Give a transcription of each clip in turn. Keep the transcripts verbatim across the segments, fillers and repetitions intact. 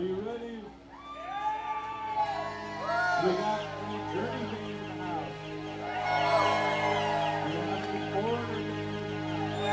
you ready? We got any Journey fans in the house. We got any Foreigner fans in the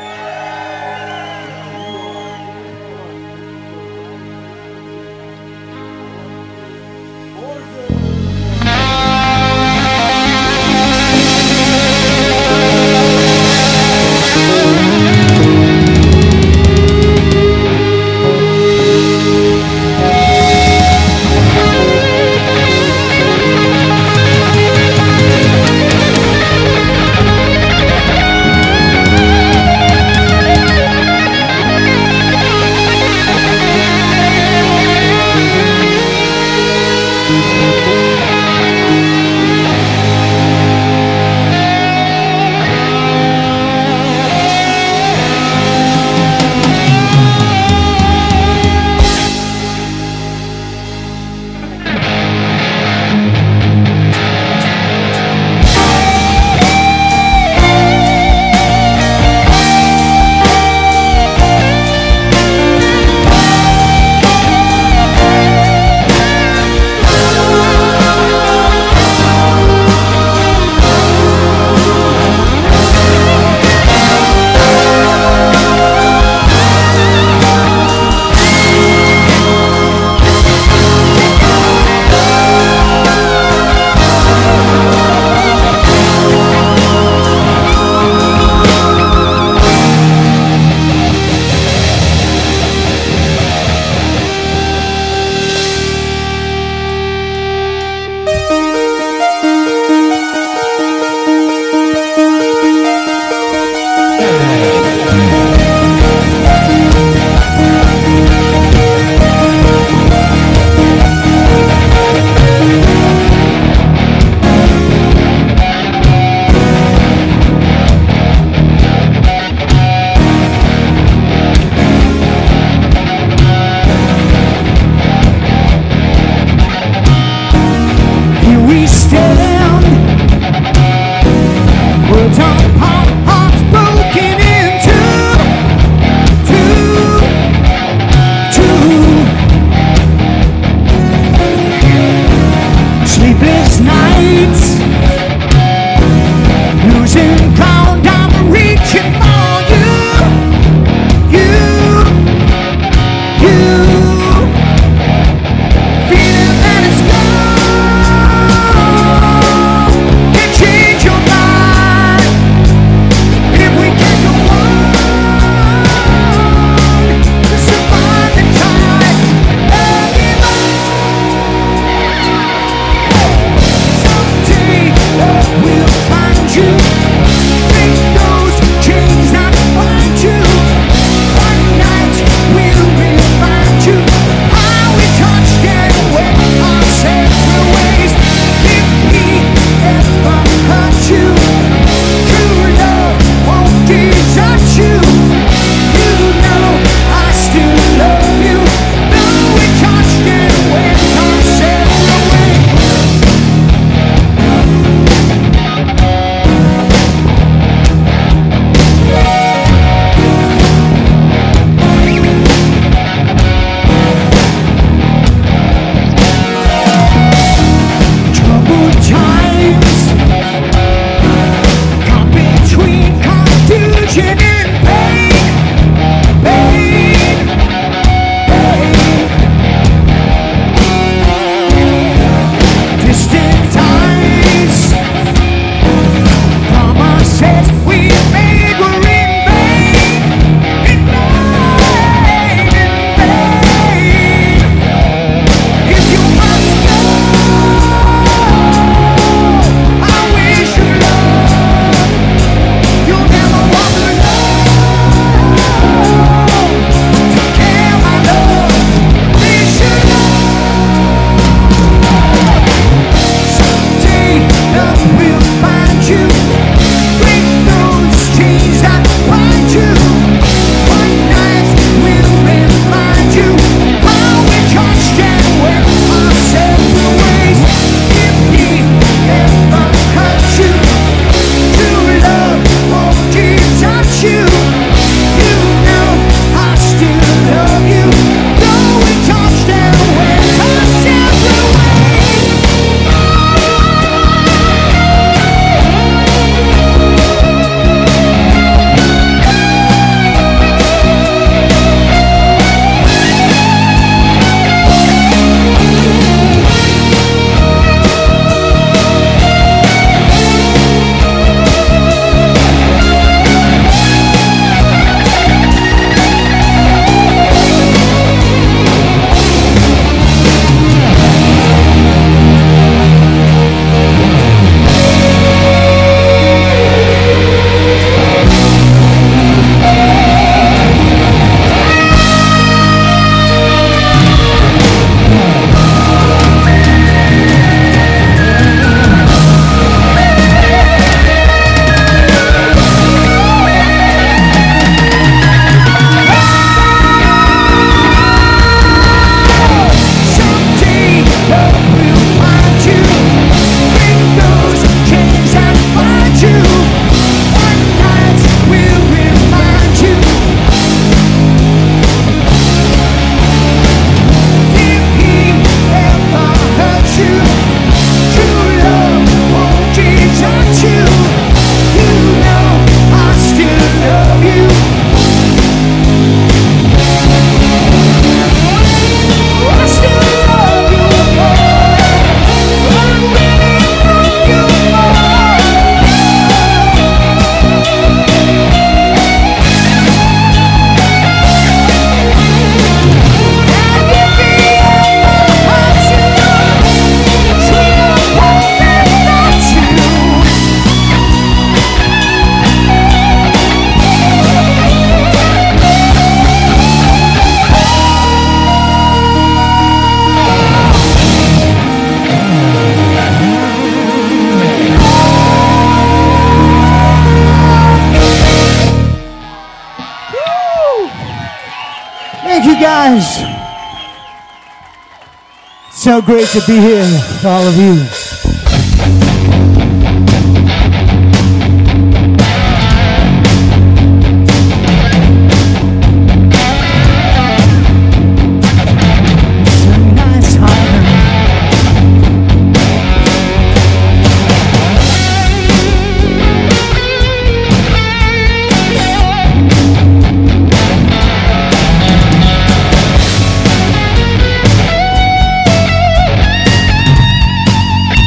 house. So great to be here with all of you. Thank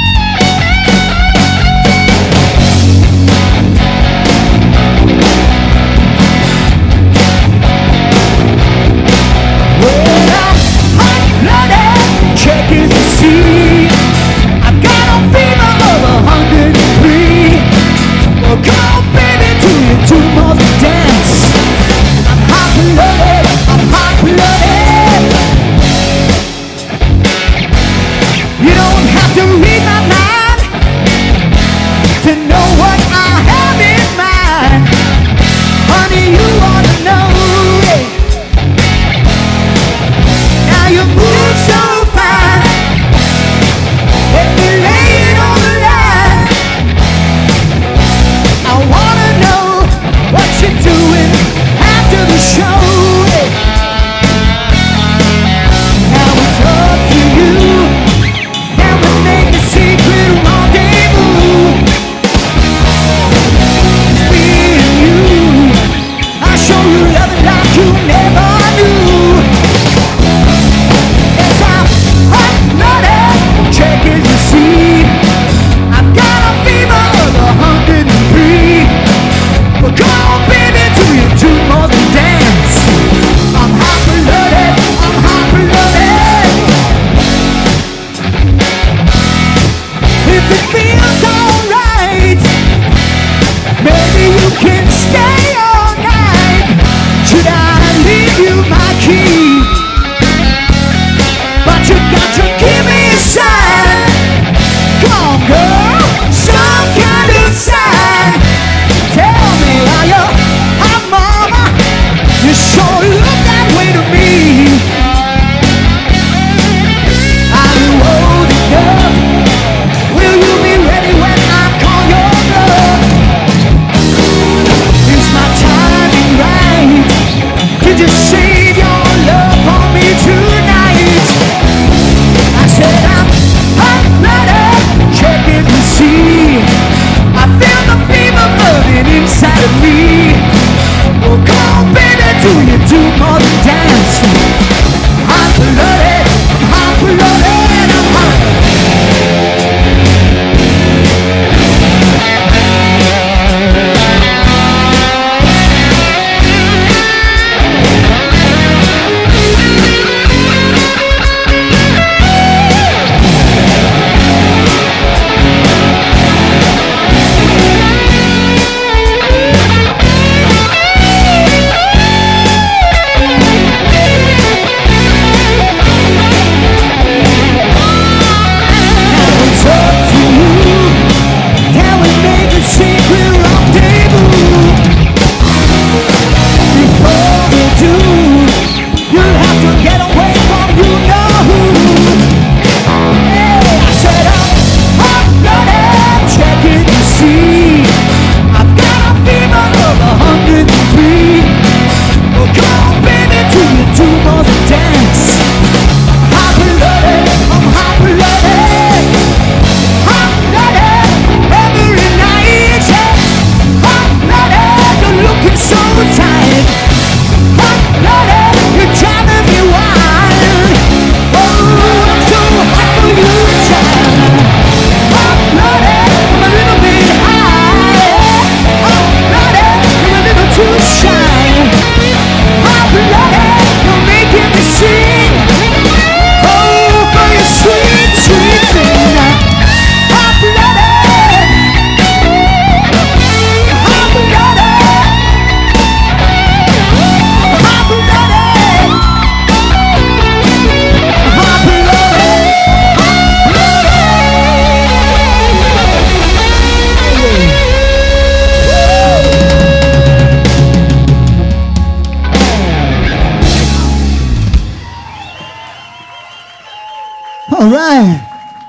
All right.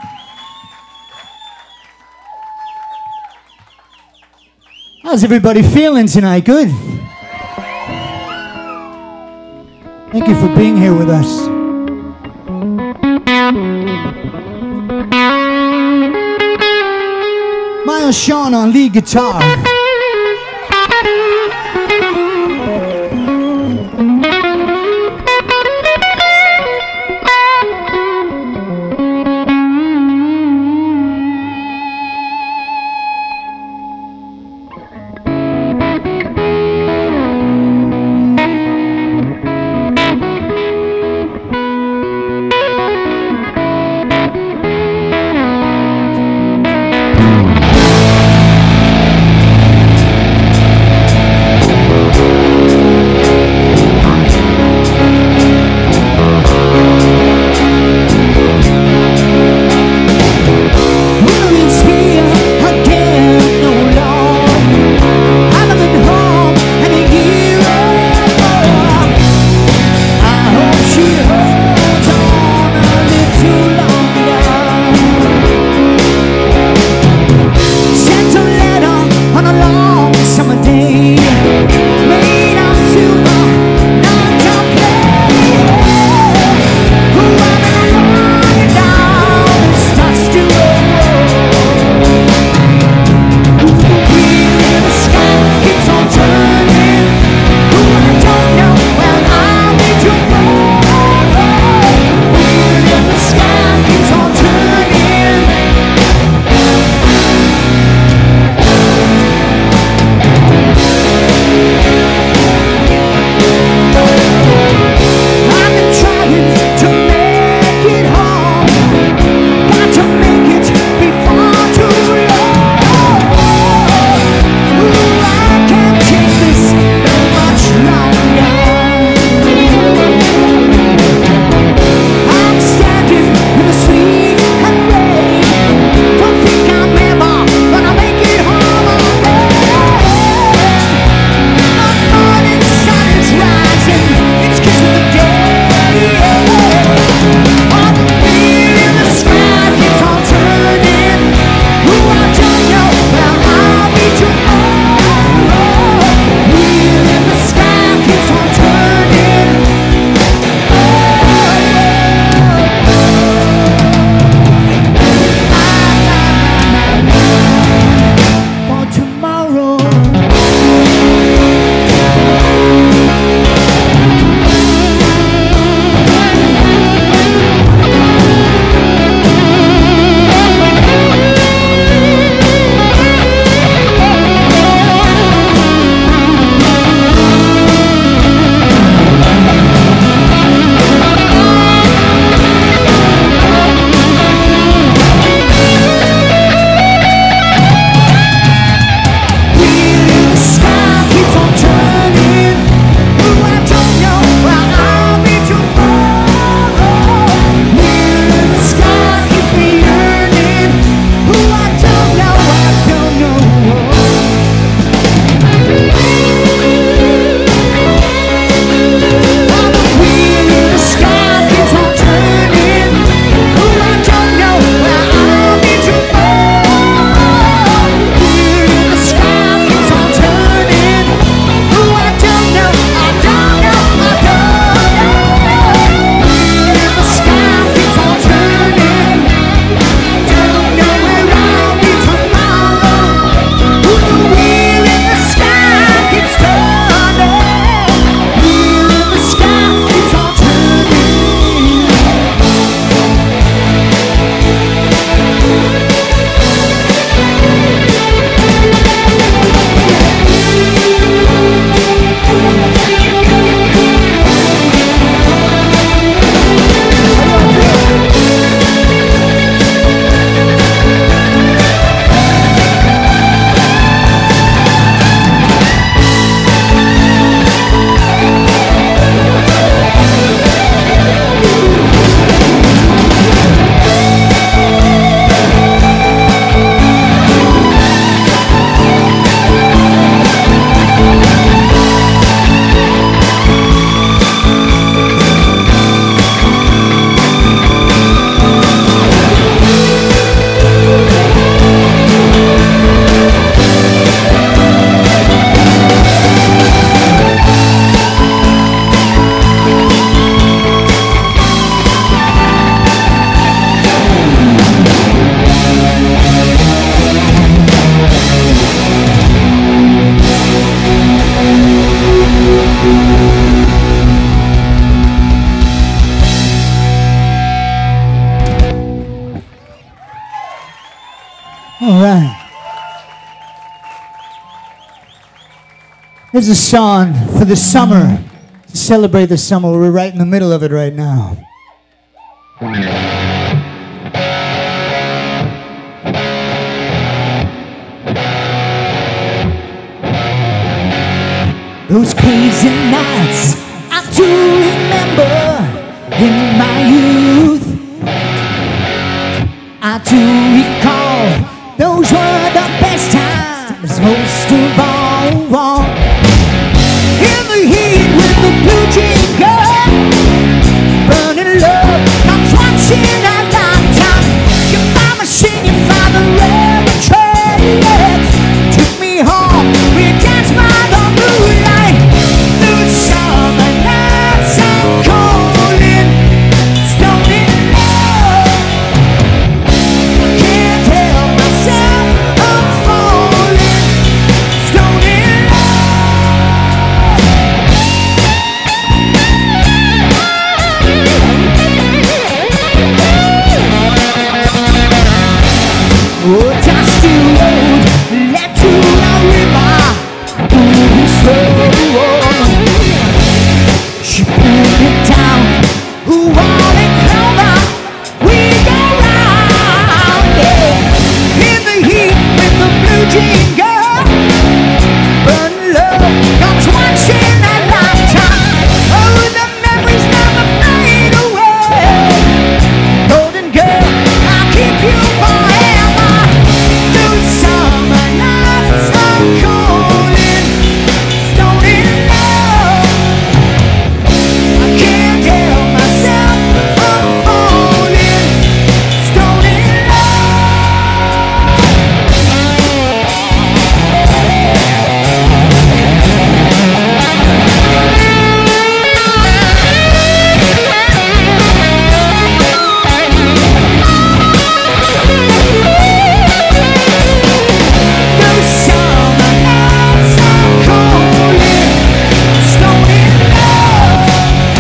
How's everybody feeling tonight? Good? Thank you for being here with us. Miles Shawn on lead guitar. All right. Here's a song for the summer. To celebrate the summer. We're right in the middle of it right now. Those crazy nights I do remember in my youth. I do recall those were the best times, most of all, all. In the heat with the blue jean girl, burning love comes once in a lifetime. Your mama sing, your father read the trails, took me home, we danced by the moonlight. Through summer nights I'm calling, stoned in love. I can't help myself, I'm falling, stoned in oh, dusty road led to the river, moving slow. She pulled it down, ooh, all in clover, we go round, yeah. In the heat with the blue jean girl, burning love comes once in a lifetime. Oh, the memories never fade away. Golden girl, I'll keep you forever. Through summer nights I'm calling, stoned in love. I can't help myself, I'm falling, stoned in through summer nights I'm calling, stoned in love.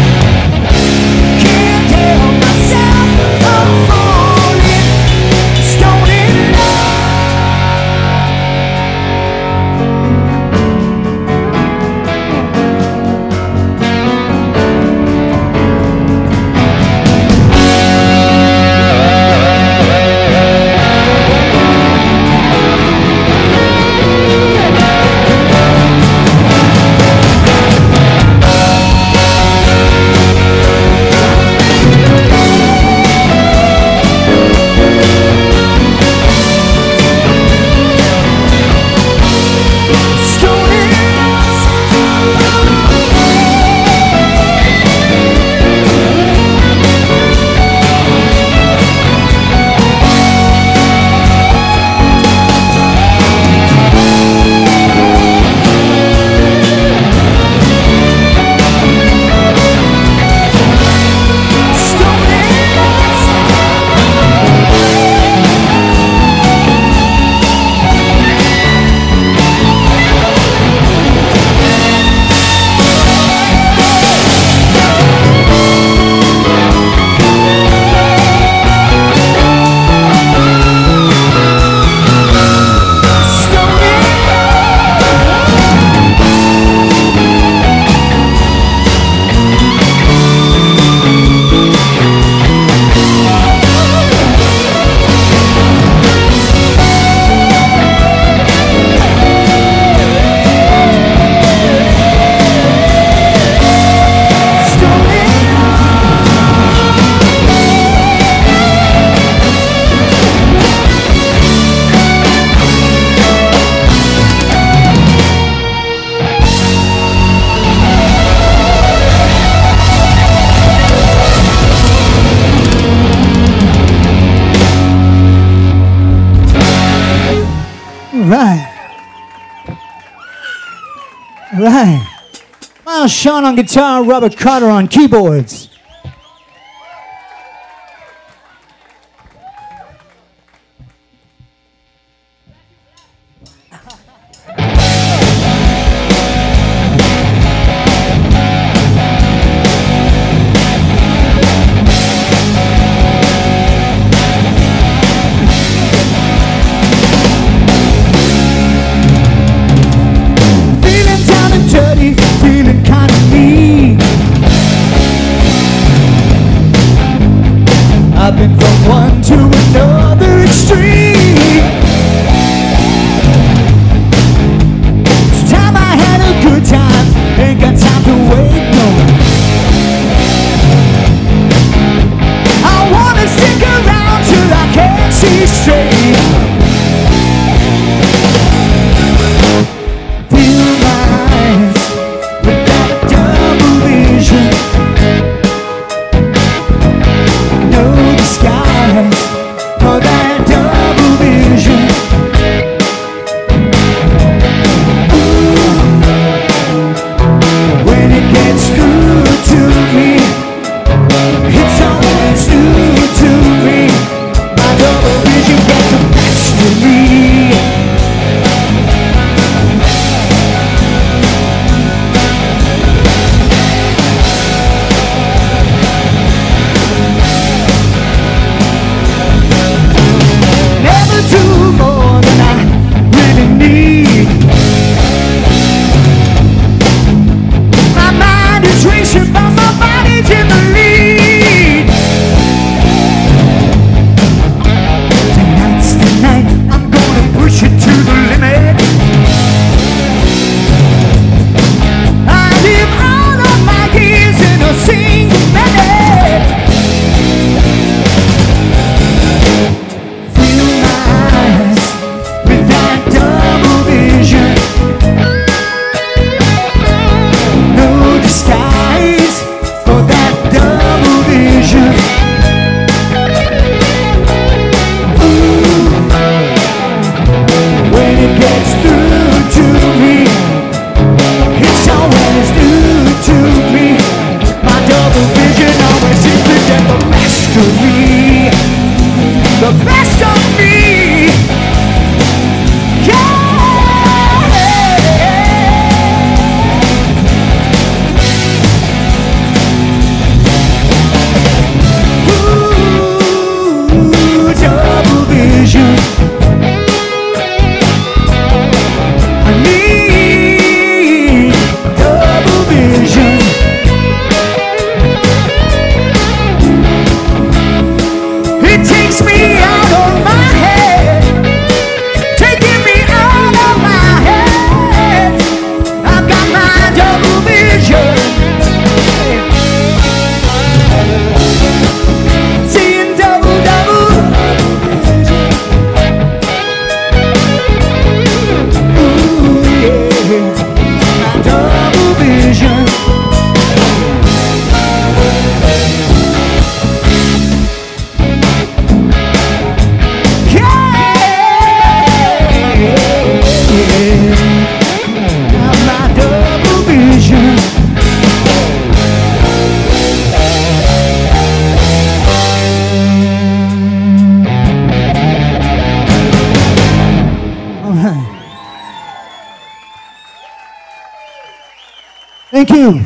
Can't help myself, I'm falling, stoned in stoned in right. Right. Miles Shawn on guitar, Robert Carter on keyboards. from one to another extreme. It's time I had a good time, ain't got time to wait no more. I wanna stick around till I can't see straight. Feel my eyes with that double vision. No disguise for that double vision. Ooh, when it gets through to me, it's always new to me. My double vision gets the best of me. Never do more than I really need. My mind is racing, but my body's in the lead. Tonight's the night, I'm gonna push it to the limit. I live all of my years in a single minute. Feel my eyes with that double vision. No disguise for that double vision. Ooh, when it gets through to me, it's always new to me. My double vision always seems to get the best of me. The best of me. Yeah. Ooh, double vision. I need double vision. It takes me out of my head, taking me out of my head. I've got my double vision, seeing double, double. Ooh, yeah, my double vision. My double vision. All right. Thank you.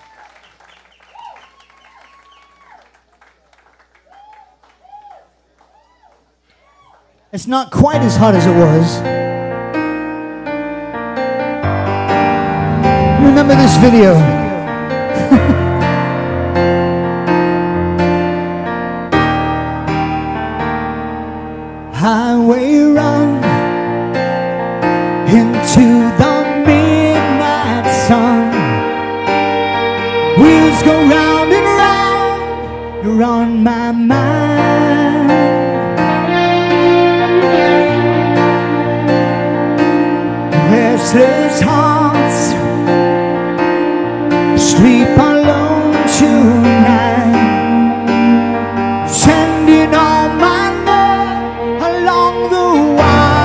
It's not quite as hot as it was. Remember this video? Highway run into the midnight sun. Wheels go round and round. You're on my mind. Restless hearts sleep alone tonight, sending all my love along the wire.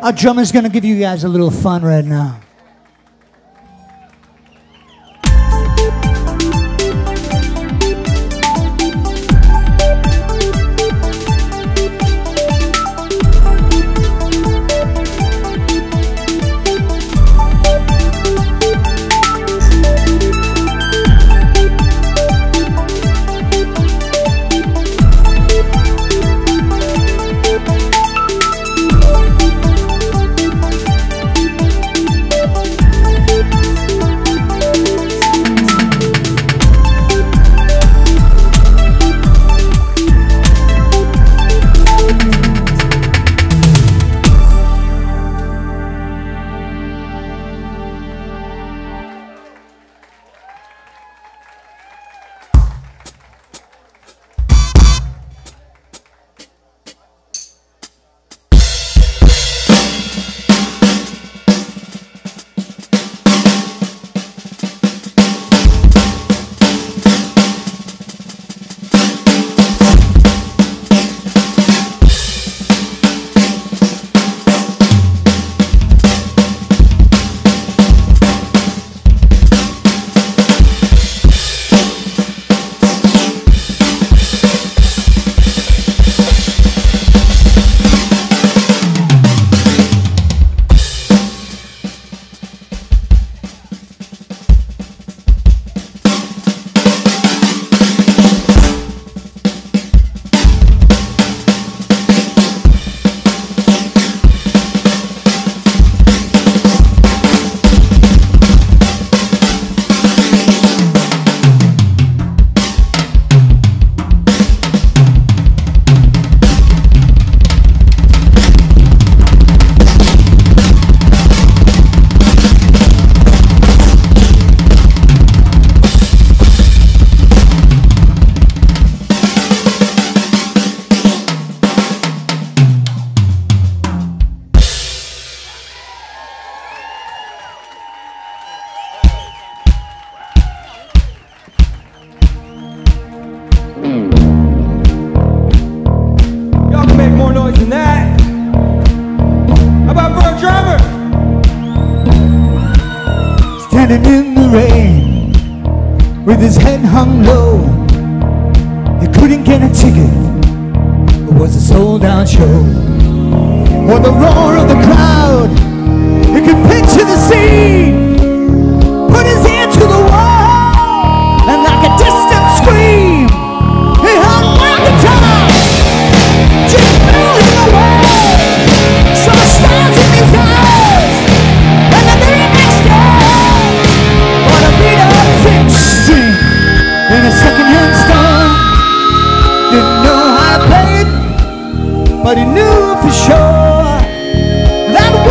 Our drummer's gonna give you guys a little fun right now. Standing in the rain with his head hung low, he couldn't get a ticket, it was a sold-out show. Or the roar of the crowd, he could picture the scene, put his ear to the wall, and like a distant scream, he hung one guitar, just blew him away. Saw stars in his eyes, and the very next day, on a beat-up six string in a second-hand store. Didn't know how to play it, but he knew for sure that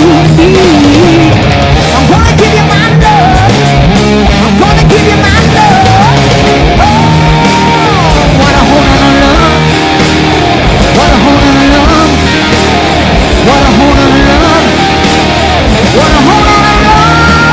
me. I'm gonna give you my love. I'm gonna give you my love. Oh, what a whole lot of love. What a whole lot of love. What a whole lot of love. What a whole lot of love.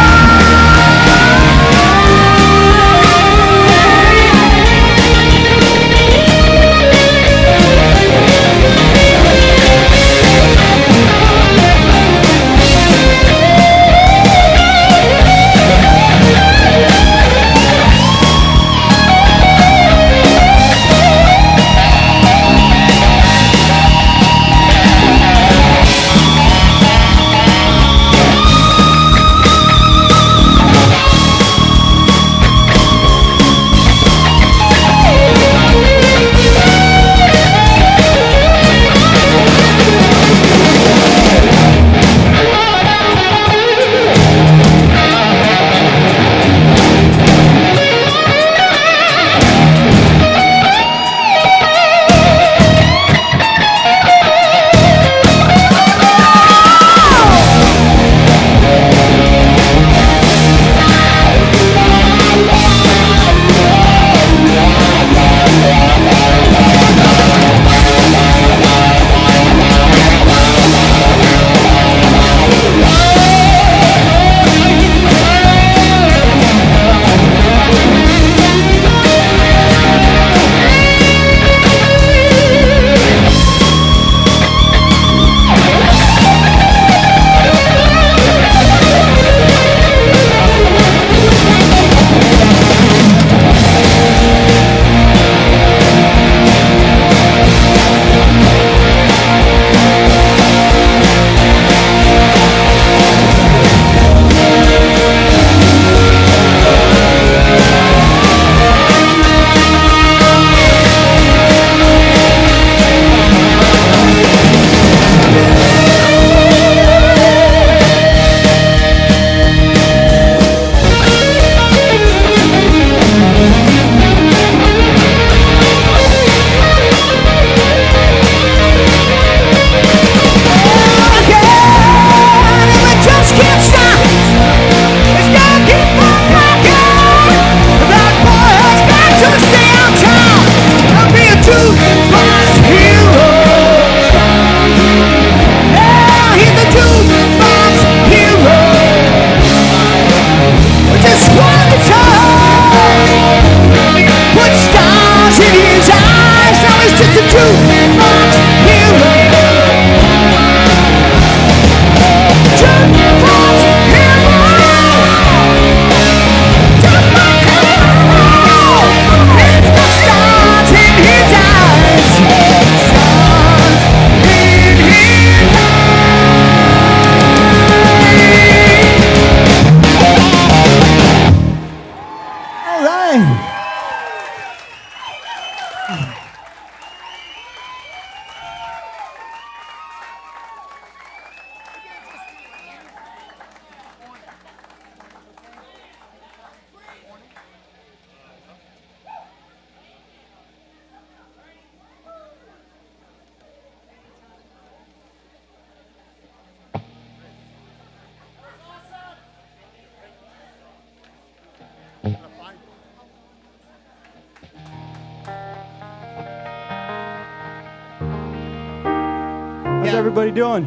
How's everybody doing?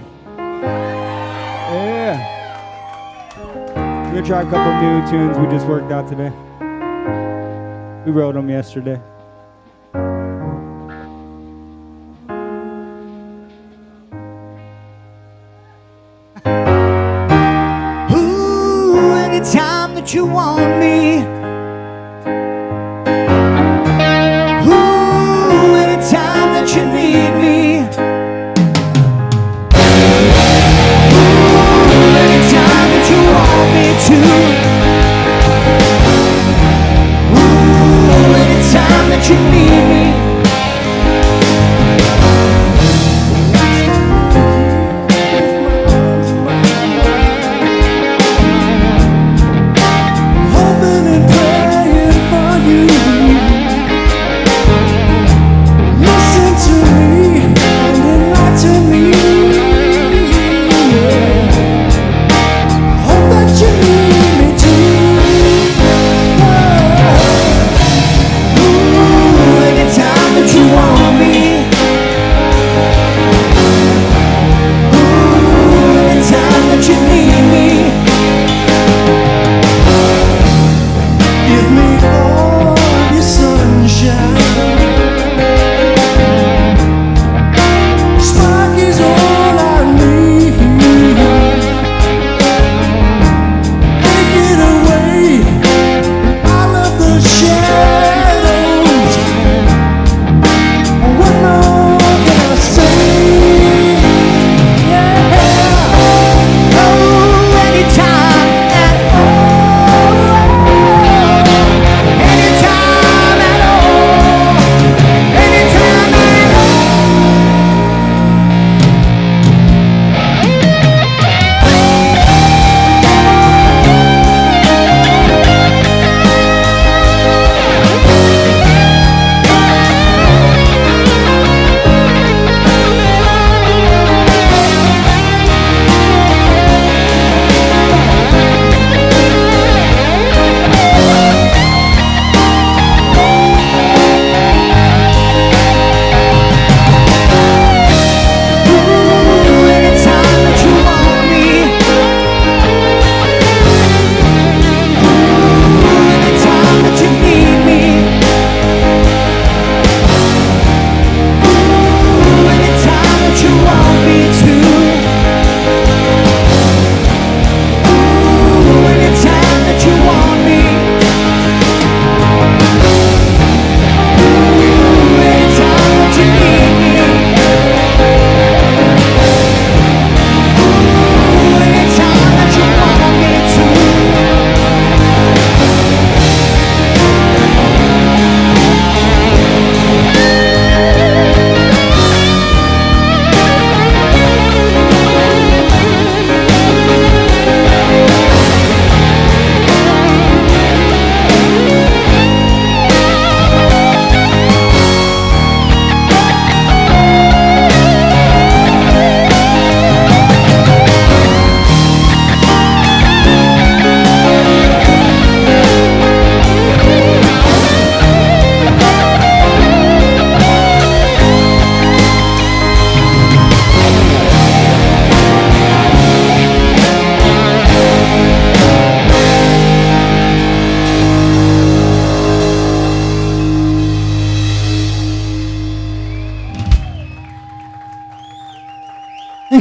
Yeah. We're gonna try a couple new tunes we just worked out today. We wrote them yesterday. Ooh, anytime that you want me. Ooh, anytime that you need me. Ooh, anytime that you want me to. Ooh, anytime that you need me. Hoping and praying.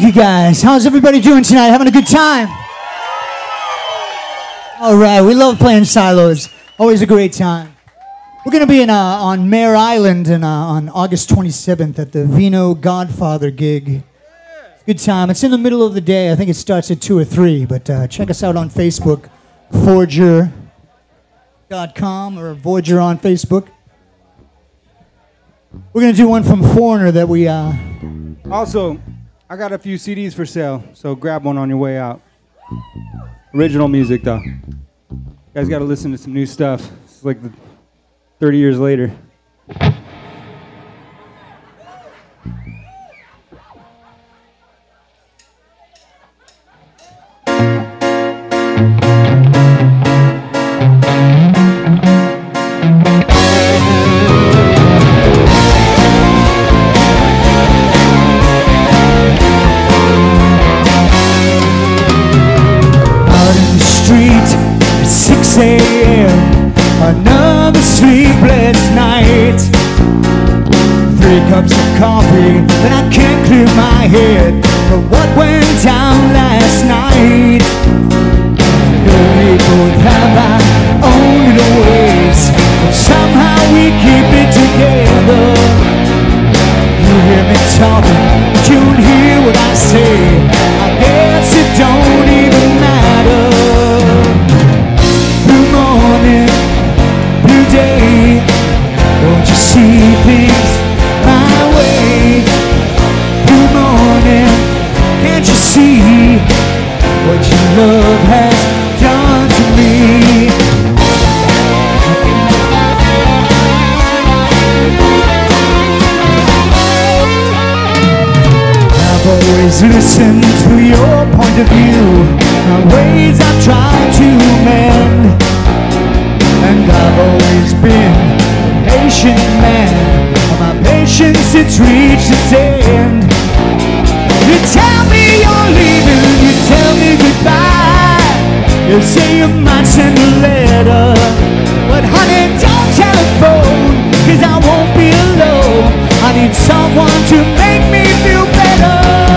Thank you guys. How's everybody doing tonight? Having a good time? All right, we love playing Silos. Always a great time. We're going to be in uh, on Mare Island in, uh, on August twenty-seventh at the Vino Godfather gig. Good time. It's in the middle of the day. I think it starts at two or three, but uh, check us out on Facebook, Voyager dot com or Voyager on Facebook. We're going to do one from Foreigner that we... Uh, Also, I got a few C Ds for sale, so grab one on your way out. Original music, though. You guys got to listen to some new stuff. It's like the thirty years later. six a.m. Another sleepless night. Three cups of coffee, and I can't clear my head from what went down last night. We both have our own little ways, but somehow we keep it together. You hear me talking, but you don't hear what I say. I guess it don't even matter. Morning, blue day, won't you see things my way? Blue morning, can't you see what your love has done to me? I've always listened to your point of view, my ways I've tried to mend. And I've always been a patient man, but my patience, it's reached its end. You tell me you're leaving, you tell me goodbye. You say you might send a letter, but honey, don't telephone, cause I won't be alone. I need someone to make me feel better.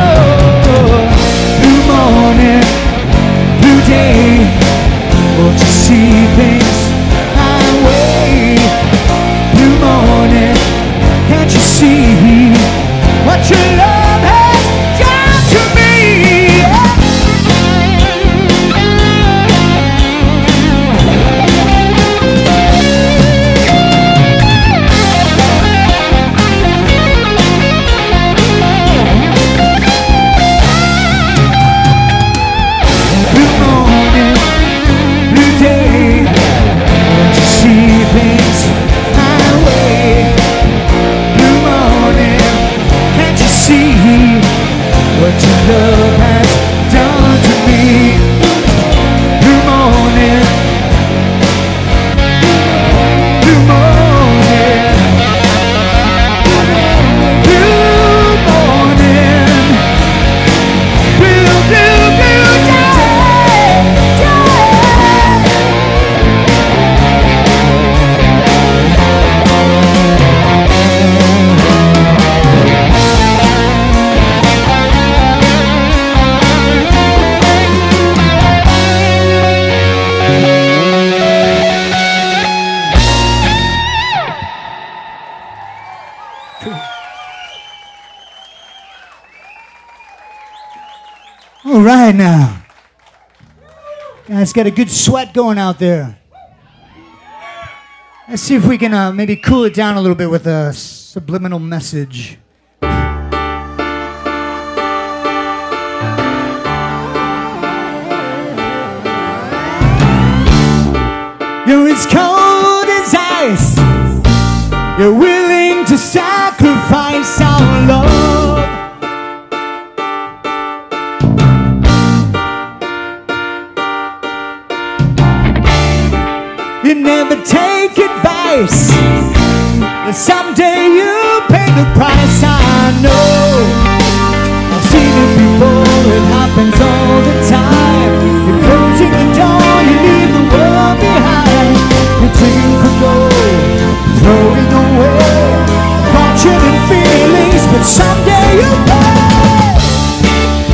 Blue morning, blue day, won't you see things way? Blue morning, can't you see what your love has done to me? Blue morning, blue day, see things my way. Blue morning, can't you see what your love has done to me? Blue morning, blue morning, blue morning, blue, blue, blue day, day. All right now. Guys, got a good sweat going out there. Let's see if we can uh, maybe cool it down a little bit with a subliminal message. You're as cold as ice. You're willing to sacrifice our love. You never take advice. Someday you pay the price. I know. I've seen it before. It happens all the time. You're closing the door. You leave the world behind. You're dreaming for gold, throwing away fortune and feelings, but someday you'll pay.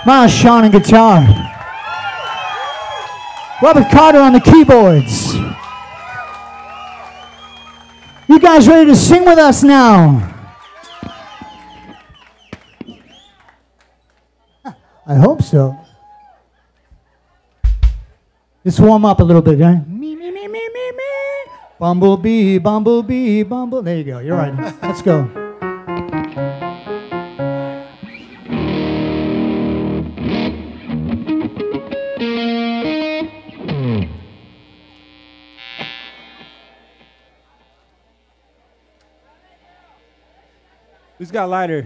Miles Shawn on guitar. Robert Carter on the keyboards. You guys ready to sing with us now? I hope so. Just warm up a little bit, right? Me, me, me, me, me, me. Bumblebee, bumblebee, bumble. There you go. You're right. Let's go. Who's got a lighter?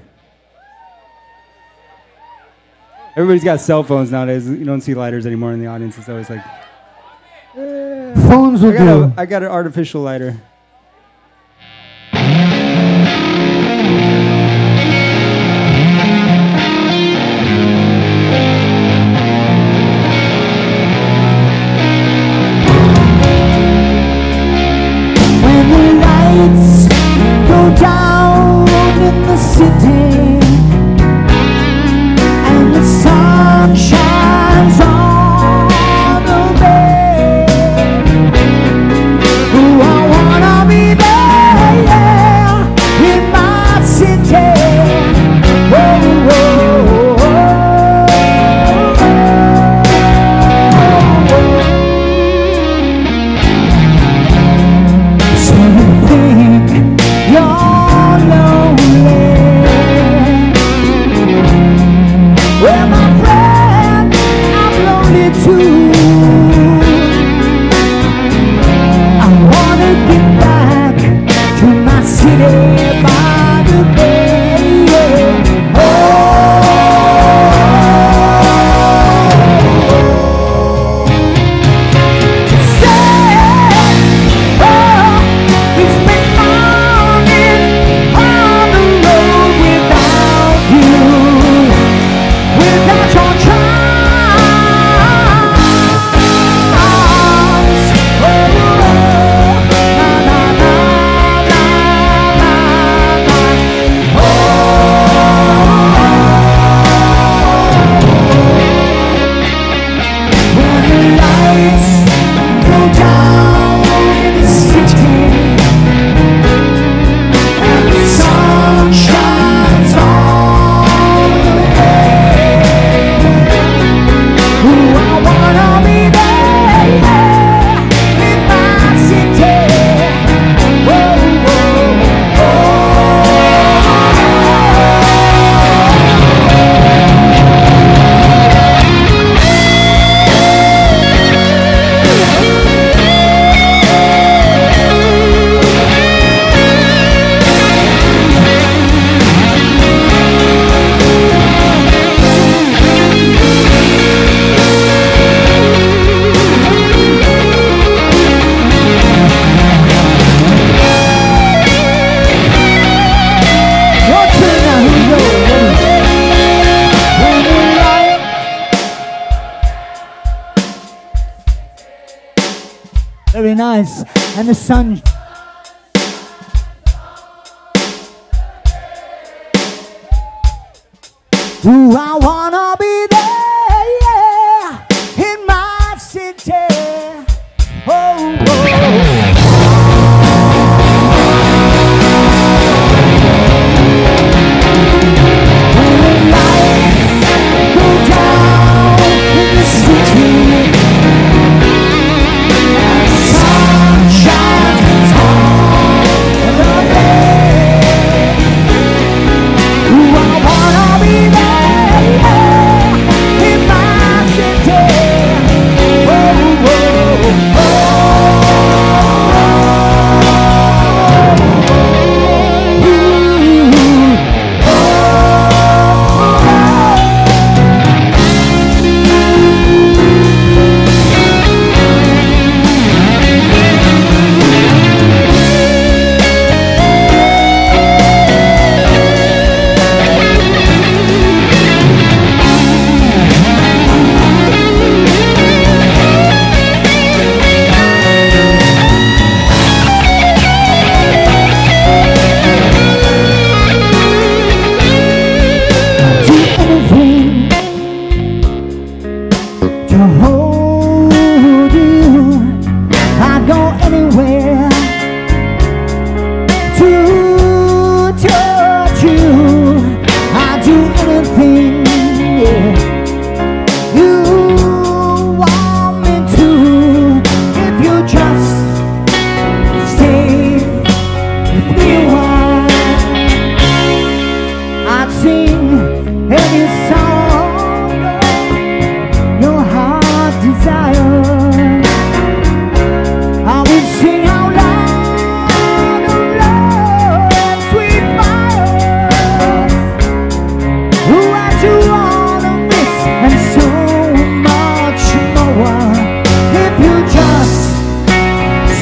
Everybody's got cell phones nowadays. You don't see lighters anymore in the audience. It's always like, eh. Phones will I got, do. a, I got an artificial lighter. When the lights go down in the city and the sun shines on the bay, ooh, I wanna be there, yeah, in my city. Oh, oh, oh, oh. So you think you're lonely? Well, my friend, I'm lonely too. I wanna get back to my city by the bay. Oh, say, oh, it's been morning on the road without you. Without your charms, oh, na na na na na, oh. When the lights go down in the city and the sun shines on the bay, ooh, I wanna be there, yeah, in my city. Oh, oh, oh. Your turn now, here we go. When the light very nice, and the sun. Ooh, I wanna be there, yeah, in my city. Oh, oh. When the lights go down in the city and the sun shines on the bay, ooh, I wanna be there, yeah.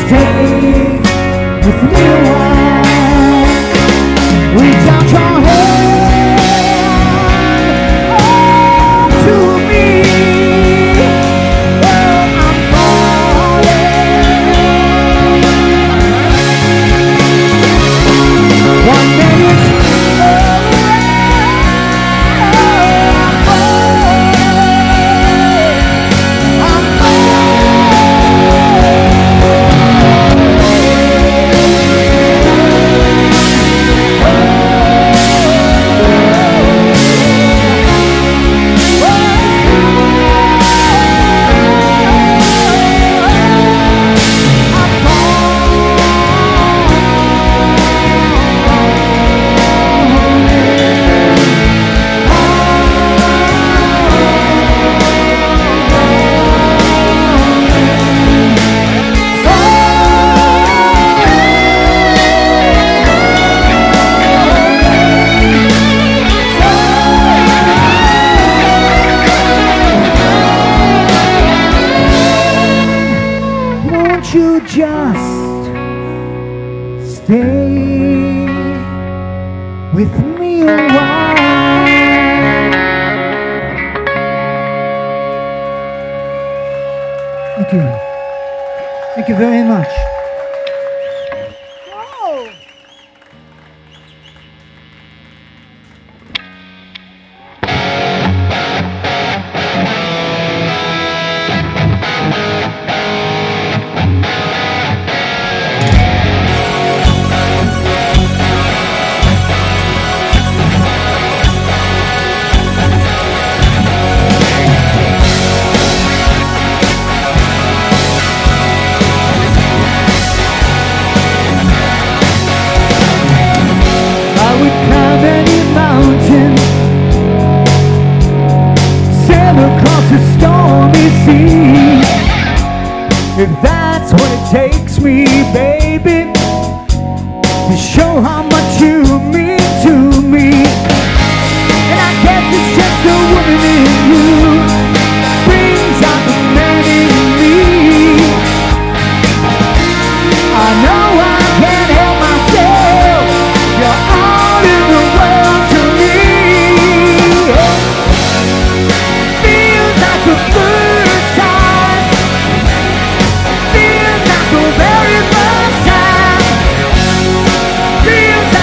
stay with me a while. Reach out your hand oh, to me. Oh, I'm falling. One day it's you just stay with me a while. Thank you. Thank you very much. Across a stormy sea, if that's what it takes me, baby, to show how much you mean to me. And I guess it's just the woman in you brings out the man in me. I know I can't help myself, you're all in the world to me. The first time, feels like the very first time, feels like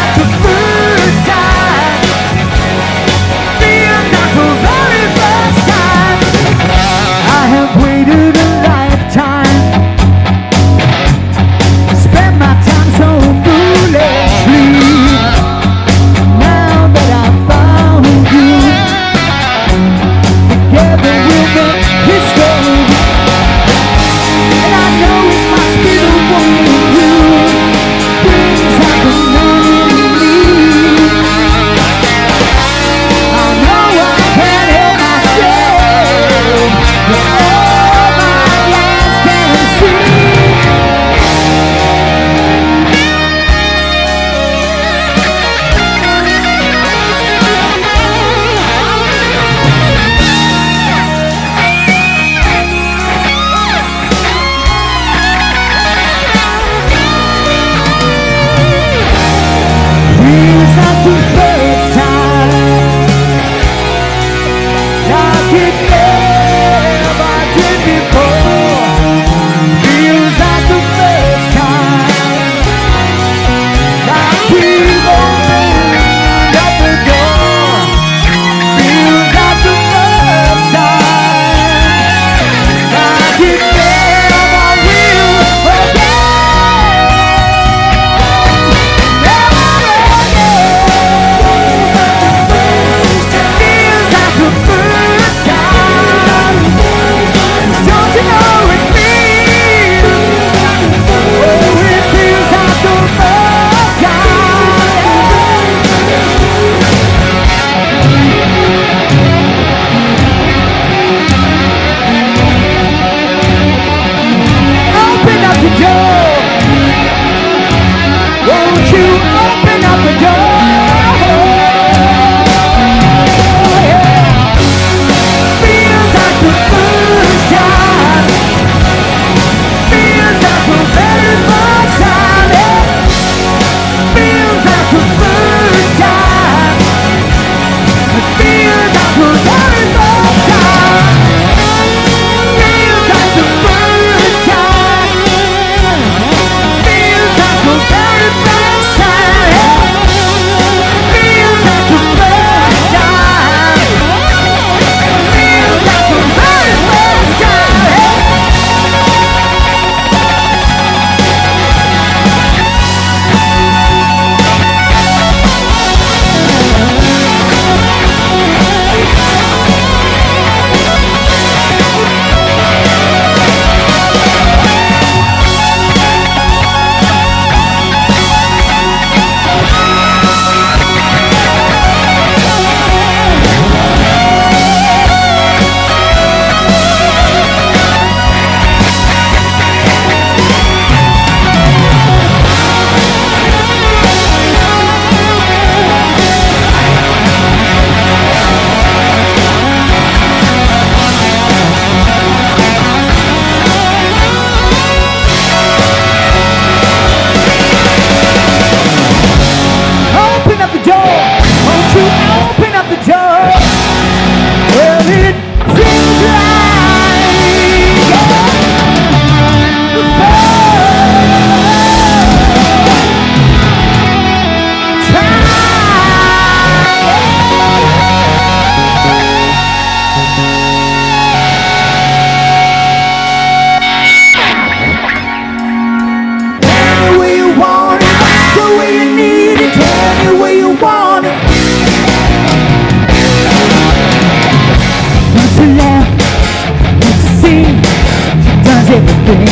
thing.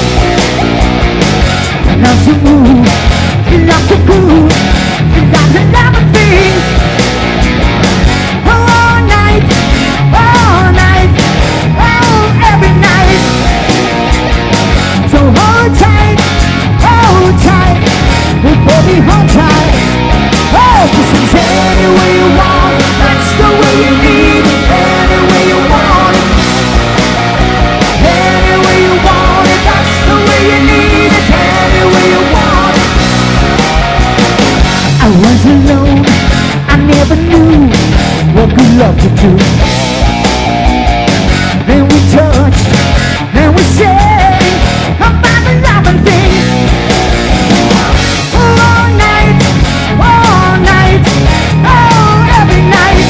Loves to move, loves to groove, loves another thing. All night, all night, oh, every night. So hold tight, hold tight, oh baby, hold tight. Oh, this is any way you want, that's the way you need it, any way you want it. Any way you want it, that's the way you need it, any way you want it. I was alone, I never knew what good love could do. Then we touched, then we sang about the loving thing. All night, all night, oh, every night.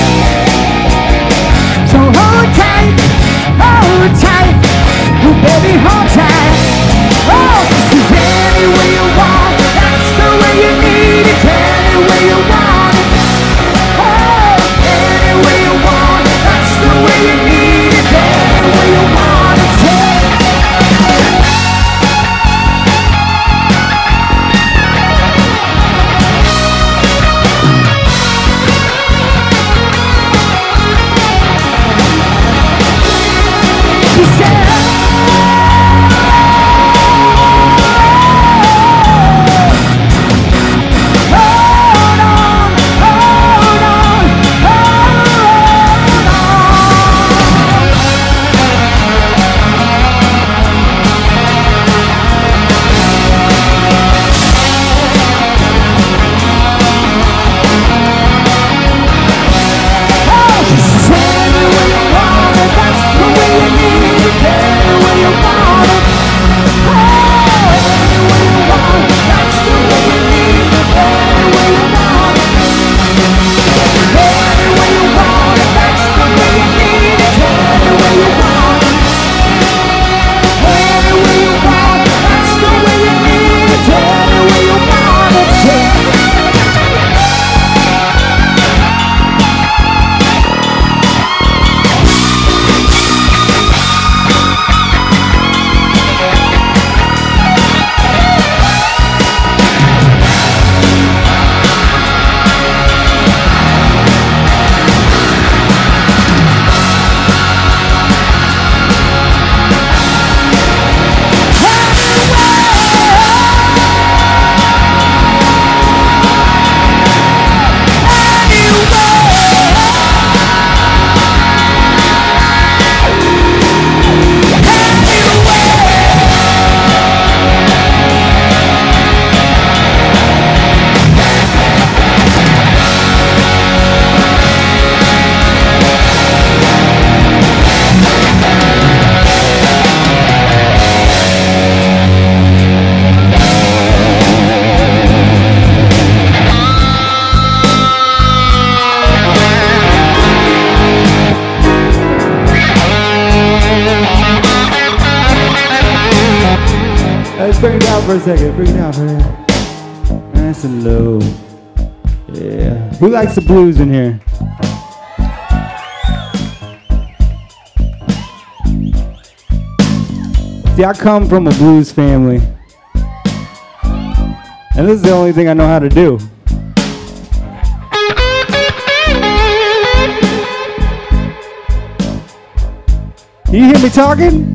So hold tight, hold tight, oh baby, hold tight. Oh, this is any way you want, that's the way you need it, any way you want it. Oh, any way you want it, that's the way you need it, any way you want it. She said, hold on, hold on, hold on. She said, any way you want it, that's the way you need it, any way you want it. Oh, any way you want it, that's the way you need it, any way you want it. Any way you want it, that's the way you need it, any way you want it. Any way you want it, that's the way you need it, any way you want it. Yeah. Let's bring it down for a second. Bring it down for a second. Nice and low. Yeah. Who likes the blues in here? See, I come from a blues family. And this is the only thing I know how to do. You hear me talking?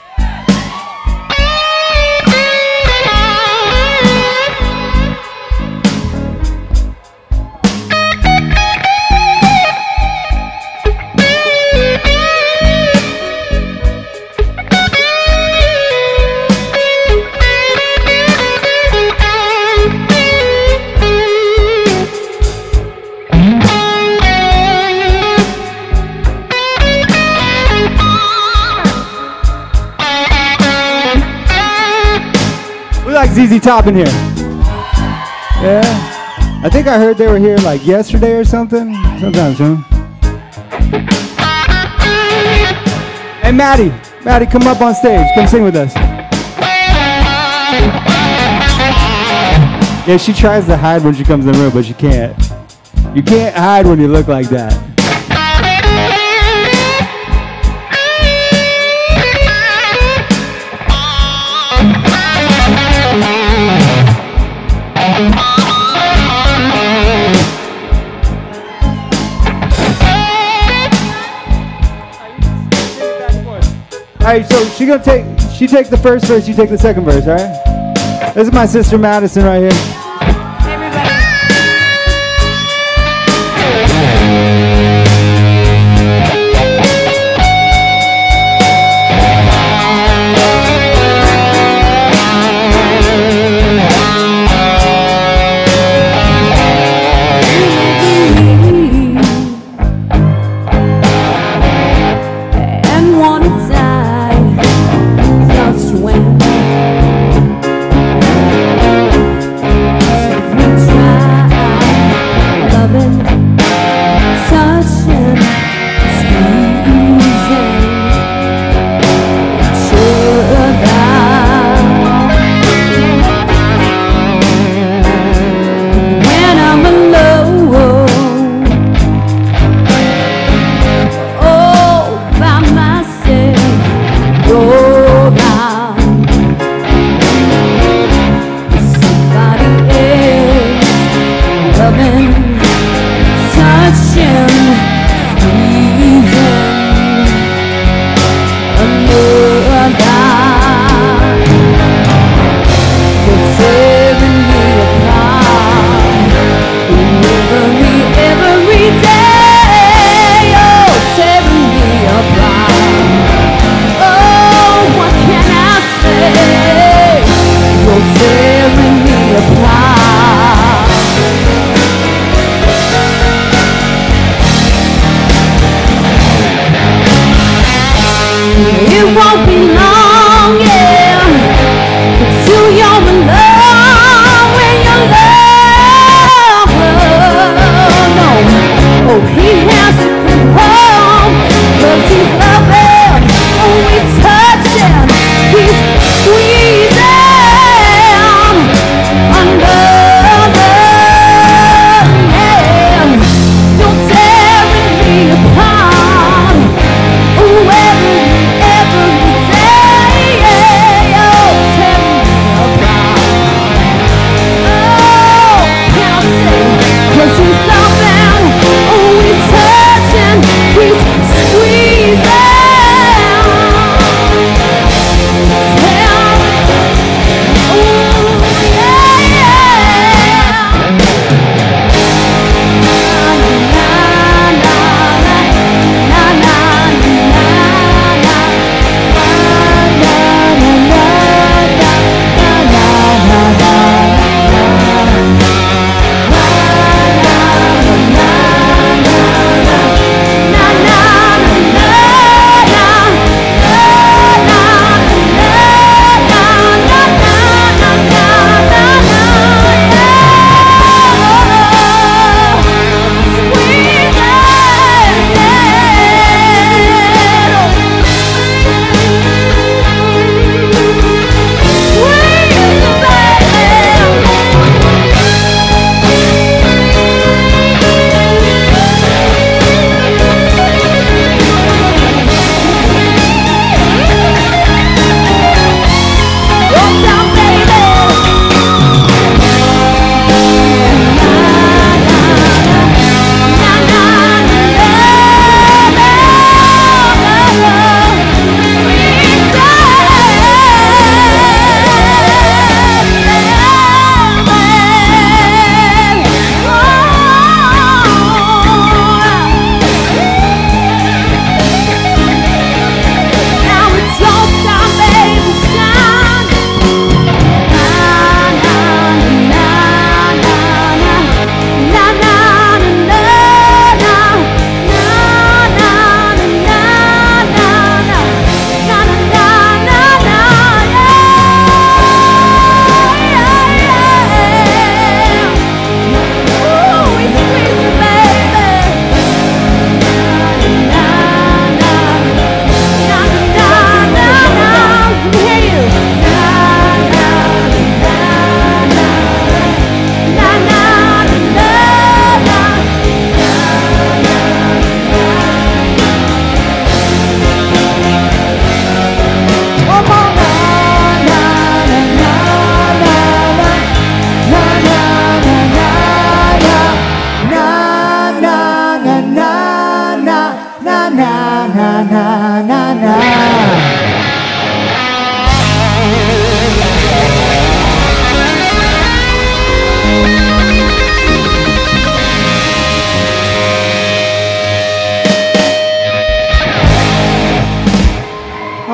Z Z Top in here. Yeah. I think I heard they were here like yesterday or something. Sometime soon. Hey Maddie, Maddie, come up on stage. Come sing with us. Yeah, she tries to hide when she comes in the room, but she can't. You can't hide when you look like that. right, so she gonna take, she take the first verse, you take the second verse, all right? This is my sister Madison right here. And one side just when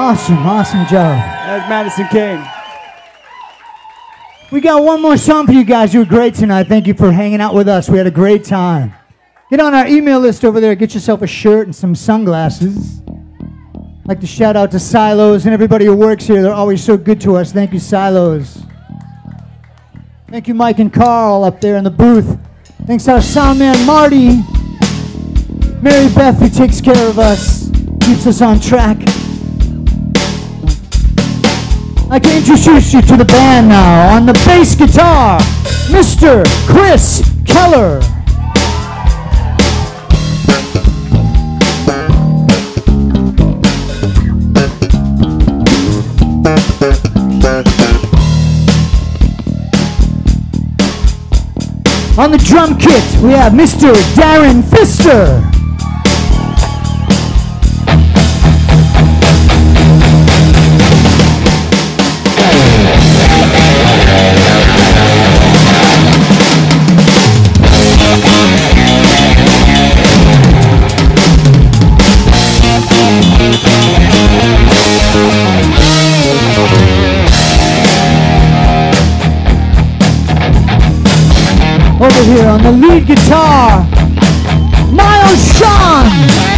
Awesome, awesome job. That's Madison Kane. We got one more song for you guys. You were great tonight. Thank you for hanging out with us. We had a great time. Get on our email list over there. Get yourself a shirt and some sunglasses. I'd like to shout out to Silos and everybody who works here. They're always so good to us. Thank you, Silos. Thank you, Mike and Carl up there in the booth. Thanks to our sound man, Marty. Mary Beth, who takes care of us, keeps us on track. I'd like to introduce you to the band now. On the bass guitar, Mister Chris Keller. On the drum kit, we have Mister Darren Pfister. Over here on the lead guitar, Miles Sean.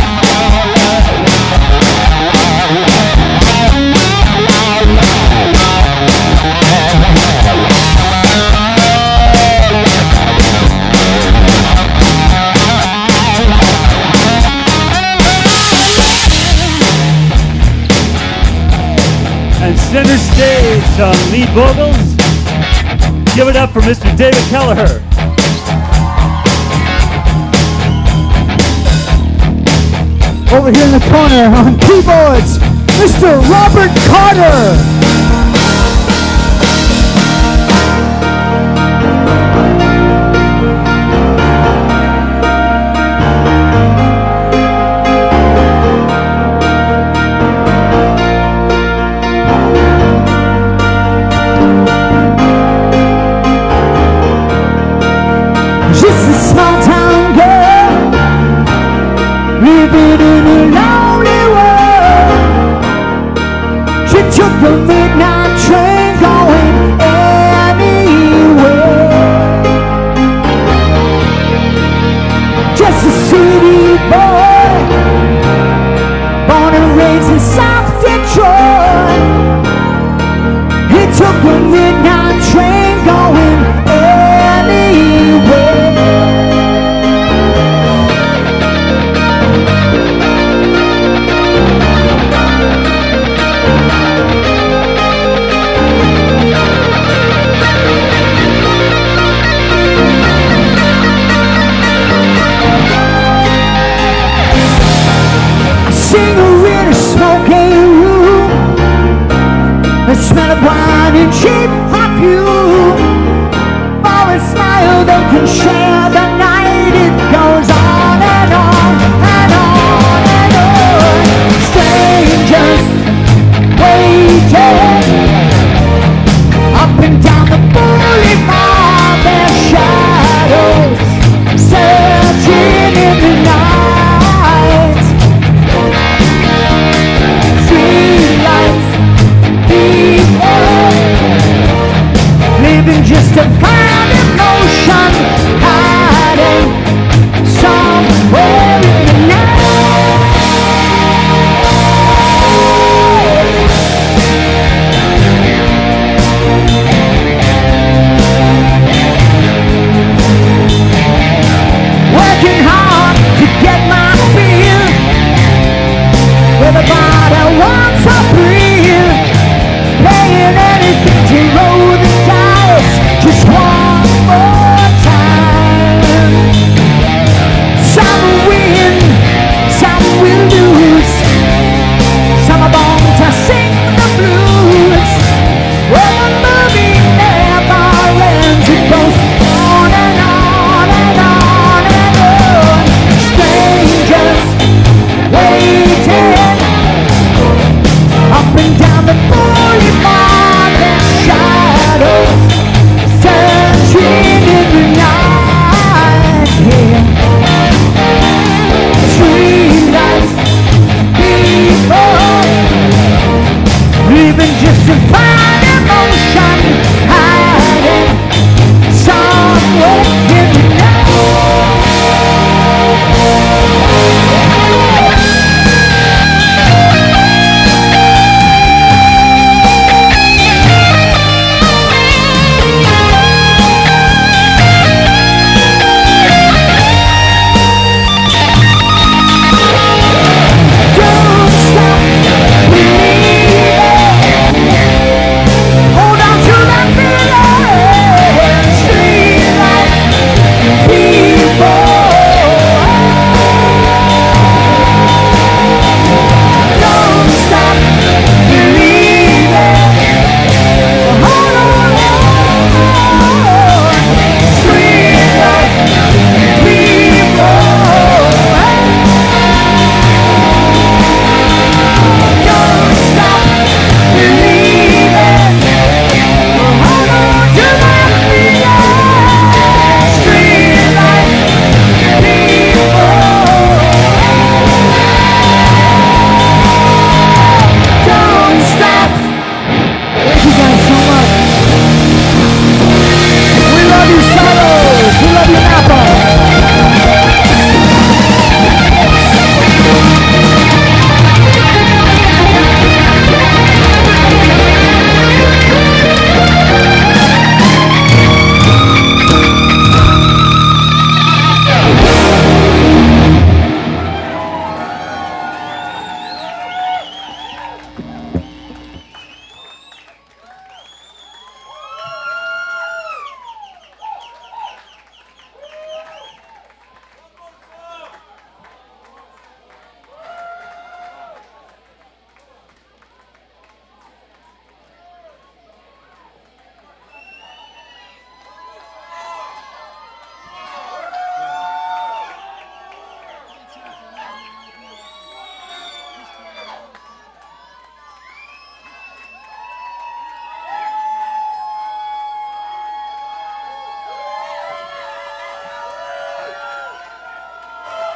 And center stage on lead vocals, give it up for Mister David Kelleher. Over here in the corner on keyboards, Mister Robert Carter. Just a small town girl living in a lonely world. She took the midnight train going anywhere. Just a city boy, born and raised in South Detroit. He took the midnight train going anywhere. Cigarette, a smoking room, the smell of wine and cheap perfume. For a smile they can share the night. It goes on and on and on and on. Strangers waiting up and down the boulevard, their shadows searching in the night. Living just to find emotion, hiding somewhere in the night. Working hard to get my feel, where the body wants to breathe. Playing anything to roll the dice, just one.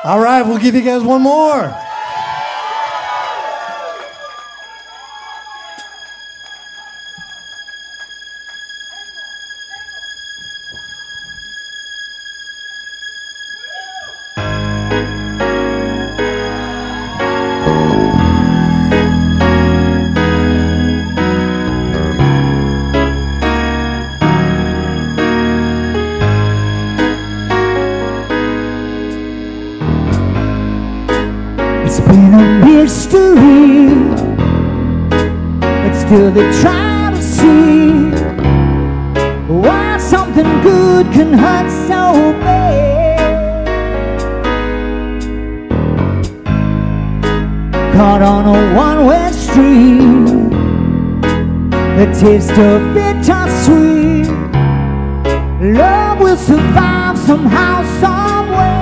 All right, we'll give you guys one more. It's been a mystery, but still they try to see why something good can hurt so bad. Caught on a one-way street, the taste of bittersweet. Love will survive somehow, some way.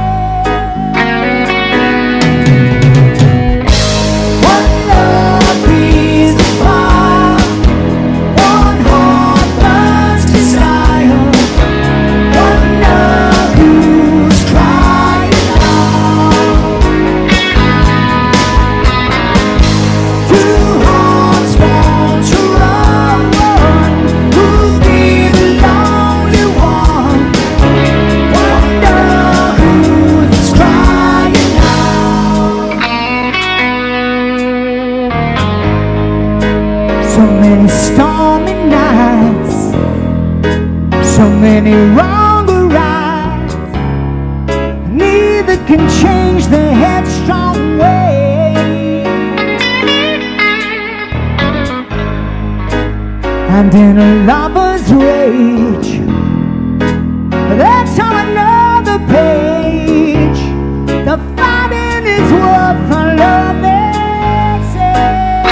One love breathes the fire, one heart burns desire, one love who's crying out. Two hearts want to run, who'll be the lonely one? Wonder who's crying out. So many stormy nights, so many wrong rides. Neither can change the headstrong way. And in a lover's rage, that's on another page. The fighting is worth a love, they say.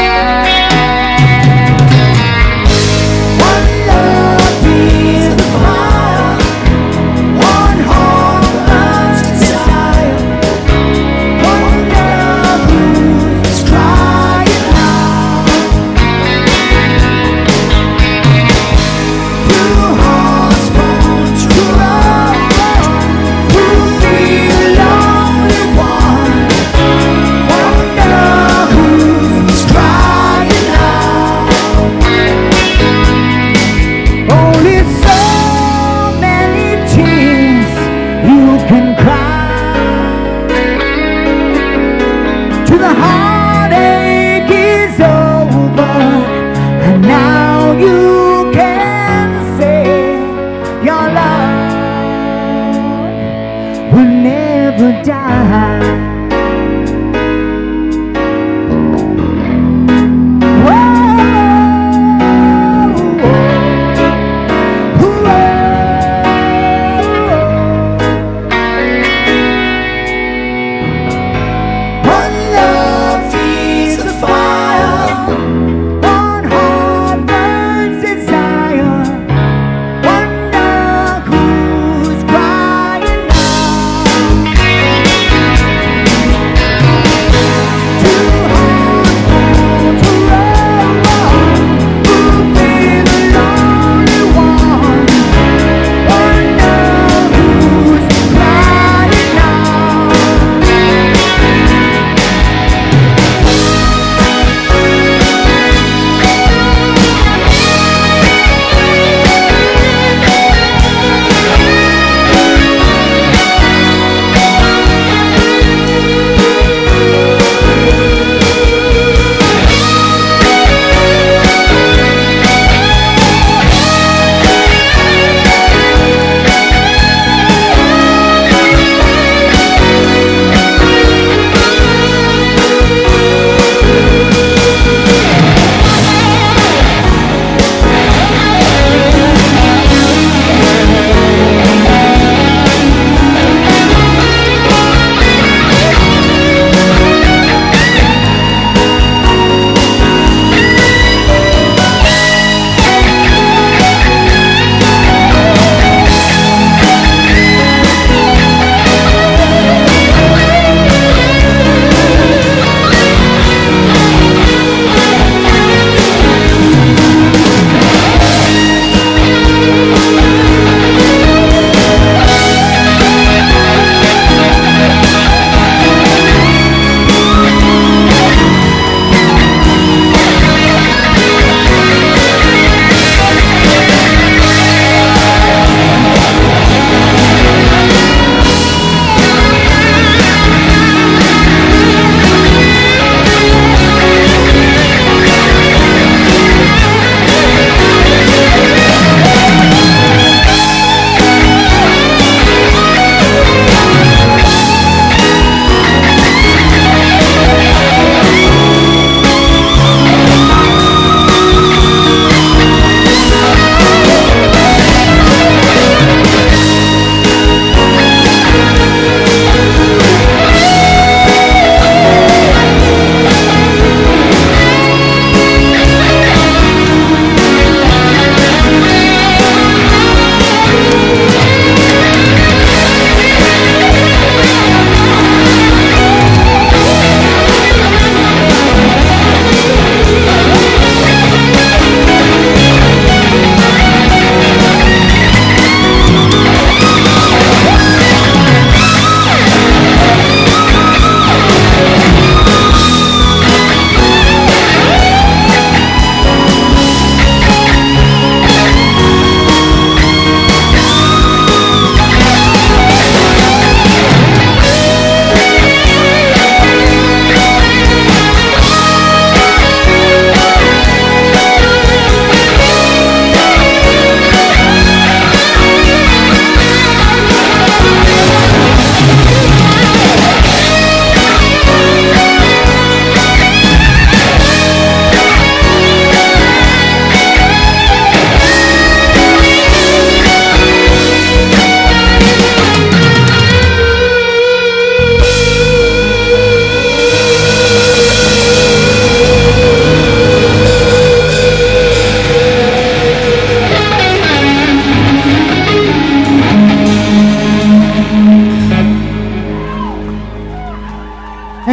One love breathes the fire, one heart burns desire, one love who's crying out. Two hearts want to run, who'll be the lonely one? One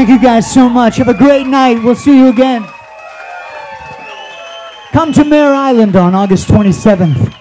Thank you guys so much. Have a great night. We'll see you again. Come to Mare Island on August twenty-seventh.